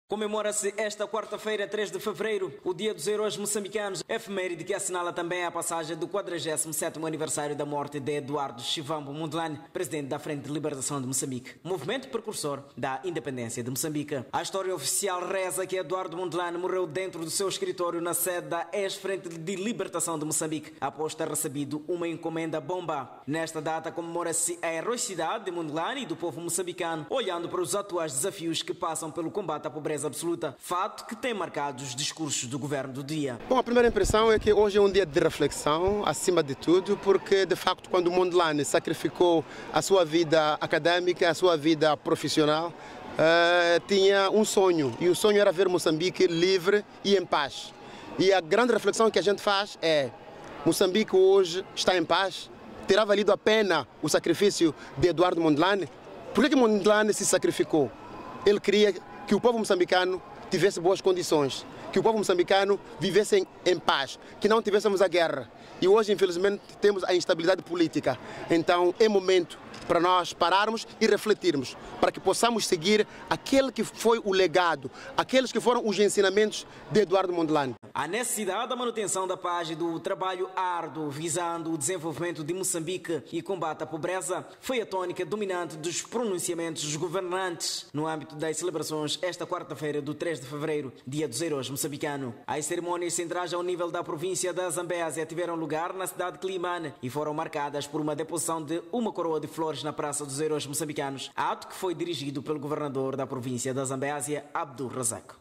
Comemora-se esta quarta-feira, 3 de fevereiro, o Dia dos Heróis Moçambicanos, efeméride que assinala também a passagem do 47º aniversário da morte de Eduardo Chivambo Mondlane, presidente da Frente de Libertação de Moçambique, movimento precursor da independência de Moçambique. A história oficial reza que Eduardo Mondlane morreu dentro do seu escritório na sede da ex-Frente de Libertação de Moçambique, após ter recebido uma encomenda bomba. Nesta data comemora-se a heroicidade de Mondlane e do povo moçambicano, olhando para os atuais desafios que passam pelo combate à pobreza absoluta, fato que tem marcado os discursos do governo do dia. Bom, a primeira impressão é que hoje é um dia de reflexão, acima de tudo, porque de facto quando Mondlane sacrificou a sua vida académica, a sua vida profissional, tinha um sonho, e o sonho era ver Moçambique livre e em paz. E a grande reflexão que a gente faz é: Moçambique hoje está em paz? Terá valido a pena o sacrifício de Eduardo Mondlane? Por que Mondlane se sacrificou? Ele queria que o povo moçambicano tivesse boas condições, que o povo moçambicano vivesse em paz, que não tivéssemos a guerra. E hoje, infelizmente, temos a instabilidade política. Então, é momento para nós pararmos e refletirmos, para que possamos seguir aquele que foi o legado, aqueles que foram os ensinamentos de Eduardo Mondlane. A necessidade da manutenção da paz e do trabalho árduo visando o desenvolvimento de Moçambique e combate à pobreza foi a tônica dominante dos pronunciamentos dos governantes no âmbito das celebrações esta quarta-feira do 3 de fevereiro, Dia dos Heróis Moçambicanos. As cerimônias centrais ao nível da província da Zambésia tiveram lugar na cidade de Climane e foram marcadas por uma deposição de uma coroa de flores na Praça dos Heróis Moçambicanos, ato que foi dirigido pelo governador da província da Zambésia, Abdul Razak.